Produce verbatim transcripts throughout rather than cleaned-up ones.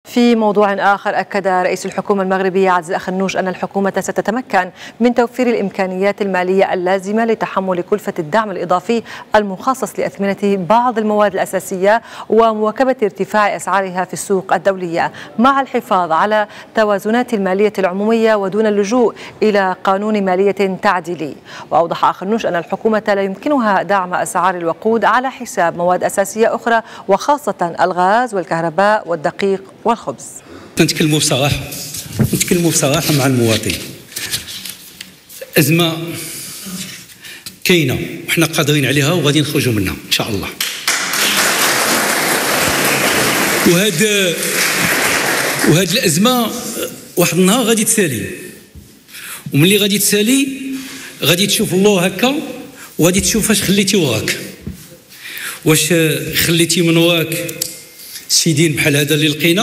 في موضوع آخر، أكد رئيس الحكومة المغربية عزيز أخنوش أن الحكومة ستتمكن من توفير الإمكانيات المالية اللازمة لتحمل كلفة الدعم الإضافي المخصص لأثمنة بعض المواد الأساسية ومواكبة ارتفاع أسعارها في السوق الدولية، مع الحفاظ على توازنات المالية العمومية ودون اللجوء إلى قانون مالية تعديلي. وأوضح أخنوش أن الحكومة لا يمكنها دعم أسعار الوقود على حساب مواد أساسية أخرى، وخاصة الغاز والكهرباء والدقيق والخبز. نتكلموا بصراحة نتكلموا بصراحة مع المواطن. أزمة كاينة وحنا قادرين عليها وغادي نخرجوا منها إن شاء الله. وهاد وهاد الأزمة واحد النهار غادي تسالي، وملي غادي تسالي غادي تشوف الله هكا وغادي تشوف اش خليتي وراك، واش خليتي من وراك شي دين بحال هذا اللي لقينا،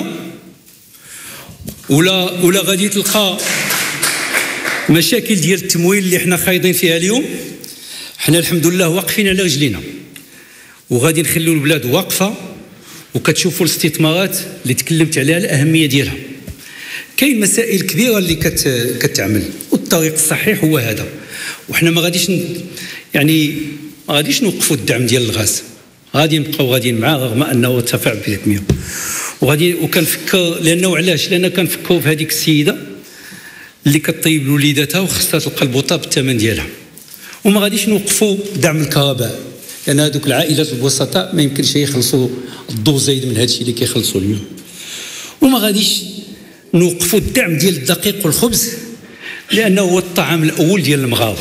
ولا ولا غادي تلقى مشاكل ديال التمويل اللي حنا خايضين فيها اليوم. حنا الحمد لله واقفين على رجلينا وغادي نخليو البلاد واقفه، وكتشوفوا الاستثمارات اللي تكلمت عليها الاهميه ديالها. كاين مسائل كبيره اللي كت كتعمل، والطريق الصحيح هو هذا. وحنا ما غاديش يعني ما غاديش نوقفوا الدعم ديال الغاز، غادي نبقاو غاديين معاه رغم انه ارتفع ب ثلاثمية. وغادي وكنفكر لانه علاش؟ لان كنفكروا في هذيك السيده اللي كطيب لوليداتها وخصها تلقى البوطه بالثمن ديالها. وما غاديش نوقفوا دعم الكهرباء، لان هذوك العائلات البسطاء ما يمكنش يخلصوا الضو زايد من هذا الشيء اللي كيخلصوا اليوم. وما غاديش نوقفوا الدعم ديال الدقيق والخبز لانه هو الطعام الاول ديال المغاربه.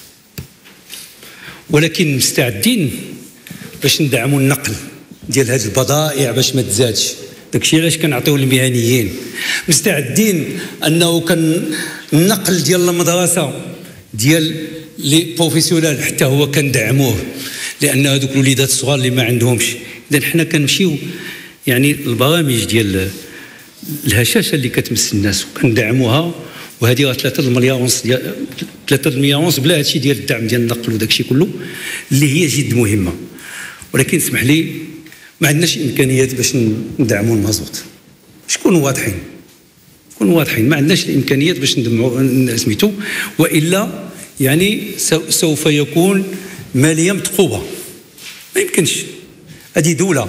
ولكن مستعدين باش ندعموا النقل ديال هذه البضائع باش ما تزادش، داكشي علاش كنعطيو للمهنيين. مستعدين انه كان النقل ديال المدرسه ديال لي بروفيسيونال حتى هو كندعموه، لان هذوك الوليدات الصغار اللي ما عندهمش. اذا حنا كنمشيو يعني البرامج ديال الهشاشه اللي كتمس الناس وكندعموها، وهذه راه ثلاثة المليار ونص ديال ثلاثة المليار ونص بلا هادشي ديال الدعم ديال النقل وداكشي كله اللي هي جد مهمه. ولكن اسمح لي ما عندناش امكانيات باش ندعموا المازوت. شكونوا واضحين نكونوا واضحين، ما عندناش الامكانيات باش ندعموا سميتو، والا يعني سوف يكون ماليه مثقوبه. ما يمكنش، هذه دوله.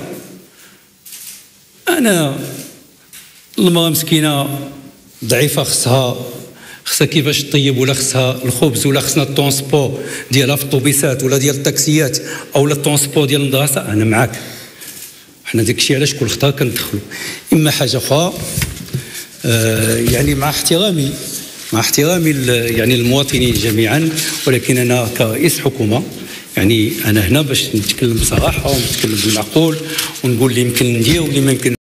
انا المراه مسكينه ضعيفه خصها خصها كيفاش طيب، ولا خصها الخبز، ولا خصنا الترونسبور ديالها في الطوبيسات ولا ديال التاكسيات او الترونسبور ديال المدرسه. انا معاك، حنا داك الشيء علاش كل خطره كندخلوا. اما حاجه اخرى آه يعني مع احترامي مع احترامي يعني المواطنين جميعا، ولكن انا كرئيس حكومه يعني انا هنا باش نتكلم بصراحه ونتكلم بالمعقول ونقول اللي يمكن ندير واللي ما يمكن